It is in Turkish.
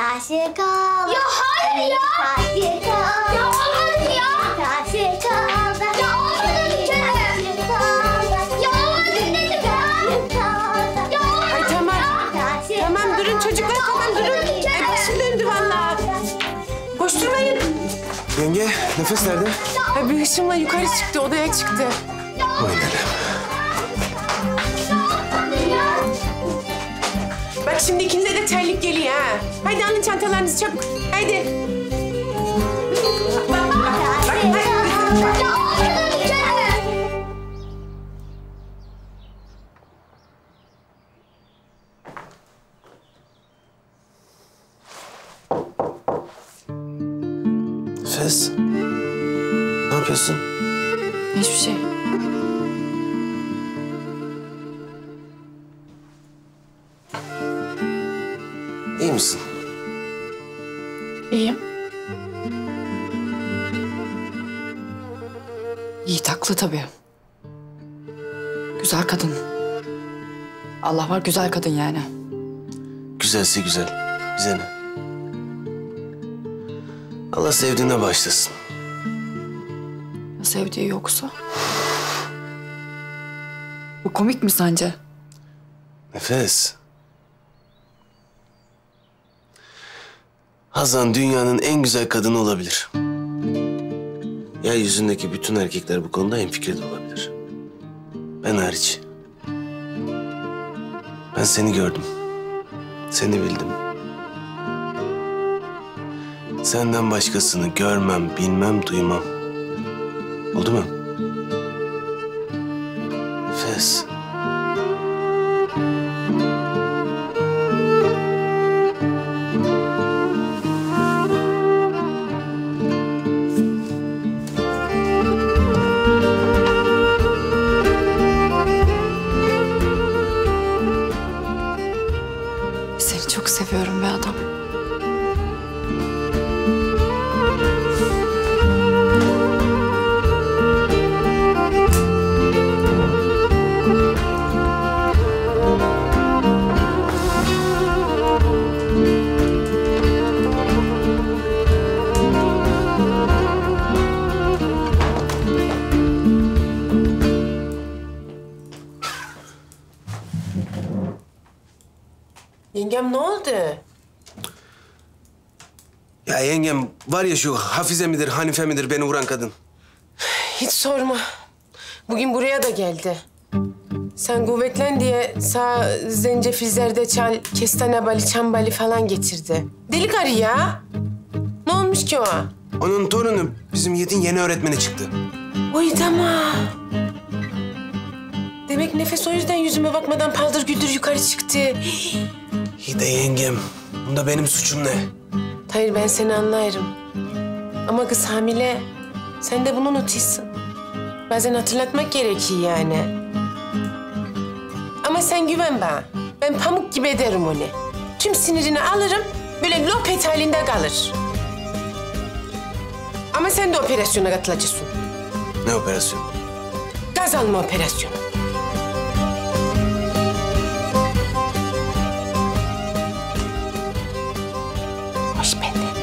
Aşık ol. Ya hayır ya. Aşık ol. Ya olmadı ya. Aşık ol. Ya olmadı bir kere. Aşık ol. Ya olmadı dedim ya. Aşık ol. Ya olmadı. Ay tamam. Aşık Tamam durun çocuklar, tamam durun. Ay başım döndü vallahi. Koşturmayın. Yenge, nefes nerede? Ay bir hışımla yukarı çıktı, odaya çıktı. Oynayalım. Bak şimdi ikinize de terlik geliyor ha. Haydi alın çantalarınızı çabuk. Haydi. Ya olmadı bir kere. Nefes. Ne yapıyorsun? Hiçbir şey. İyi misin? İyiyim. Yiğit haklı tabii. Güzel kadın. Allah var, güzel kadın yani. Güzelse güzel. Bize ne? Allah sevdiğine başlasın. Ya sevdiği yoksa? Bu komik mi sence? Nefes. Hazan dünyanın en güzel kadını olabilir. Yeryüzündeki bütün erkekler bu konuda hemfikir de olabilir. Ben hariç. Ben seni gördüm. Seni bildim. Senden başkasını görmem, bilmem, duymam. Oldu mu? Nefes. Seni çok seviyorum be adam. Yengem ne oldu? Ya yengem var ya şu Hafize midir, Hanife midir beni vuran kadın. Hiç sorma. Bugün buraya da geldi. Sen kuvvetlen diye sağ zencefil, zerdeçal, kestane bali, çam bali falan getirdi. Deli karı ya. Ne olmuş ki o? Onun torunu bizim Yiğit'in yeni öğretmeni çıktı. Oy tamam. Demek Nefes o yüzden yüzüme bakmadan paldır güldür yukarı çıktı. İyi de yengem, bunda benim suçum ne? Hayır ben seni anlarım. Ama kız hamile. Sen de bunu unutuyorsun. Bazen hatırlatmak gerekiyor yani. Ama sen güven bana. Ben pamuk gibi ederim onu. Tüm sinirini alırım, böyle lopet halinde kalır. Ama sen de operasyona katılacaksın. Ne operasyon? Gaz alma operasyonu. Hoş benden.